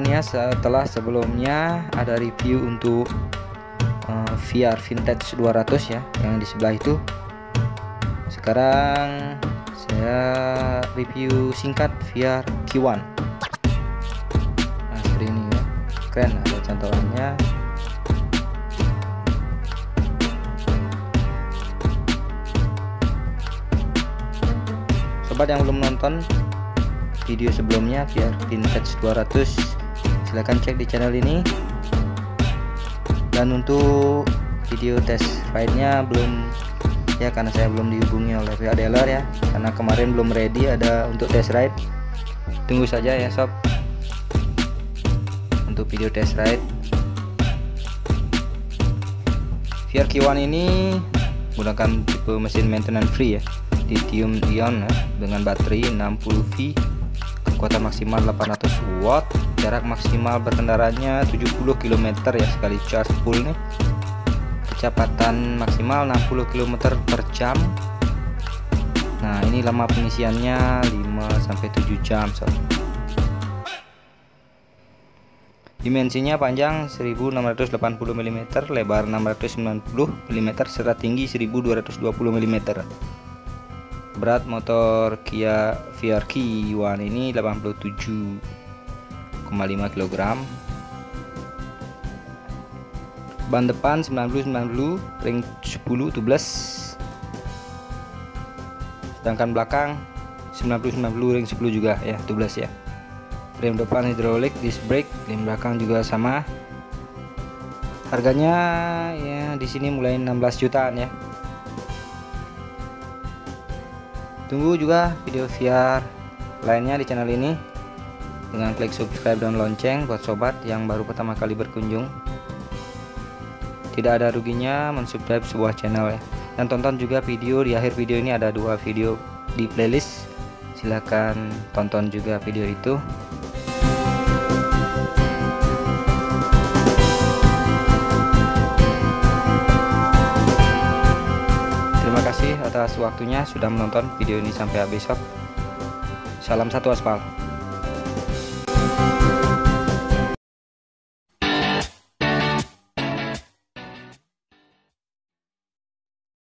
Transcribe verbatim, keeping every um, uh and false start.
depan ya, setelah sebelumnya ada review untuk uh, V R Vintage dua ratus ya, yang di sebelah itu. Sekarang saya review singkat V R Q satu. Nah, seperti ini ya, keren, ada cantolannya. Sobat yang belum nonton video sebelumnya V R Vintage dua ratus, silahkan cek di channel ini. Dan untuk video test ride-nya belum ya, karena saya belum dihubungi oleh pihak dealer ya, karena kemarin belum ready ada untuk test ride. Tunggu saja ya sob untuk video test ride. V R Q satu ini menggunakan tipe mesin maintenance free ya, lithium ion ya, dengan baterai enam puluh volt, kekuatan maksimal delapan ratus watt, jarak maksimal berkendaranya tujuh puluh kilometer ya sekali charge full nih, kecepatan maksimal enam puluh kilometer per jam. Nah, ini lama pengisiannya lima sampai tujuh jam sob. Dimensinya panjang seribu enam ratus delapan puluh milimeter, lebar enam ratus sembilan puluh milimeter, serta tinggi seribu dua ratus dua puluh milimeter. Berat motor Kia V R Q satu ini delapan puluh tujuh koma lima kilogram. Ban depan sembilan puluh sembilan puluh, ring sepuluh tujuh belas. Sedangkan belakang sembilan puluh sembilan puluh, ring sepuluh juga ya, tujuh belas ya. Rem depan hidrolik, disc brake, rem belakang juga sama. Harganya ya di sini mulai enam belas jutaan ya. Tunggu juga video V R lainnya di channel ini dengan klik subscribe dan lonceng buat sobat yang baru pertama kali berkunjung. Tidak ada ruginya mensubscribe sebuah channel ya. Dan tonton juga video di akhir video ini, ada dua video di playlist. Silahkan tonton juga video itu. Terima kasih atas waktunya sudah menonton video ini sampai habis sob. Salam satu aspal.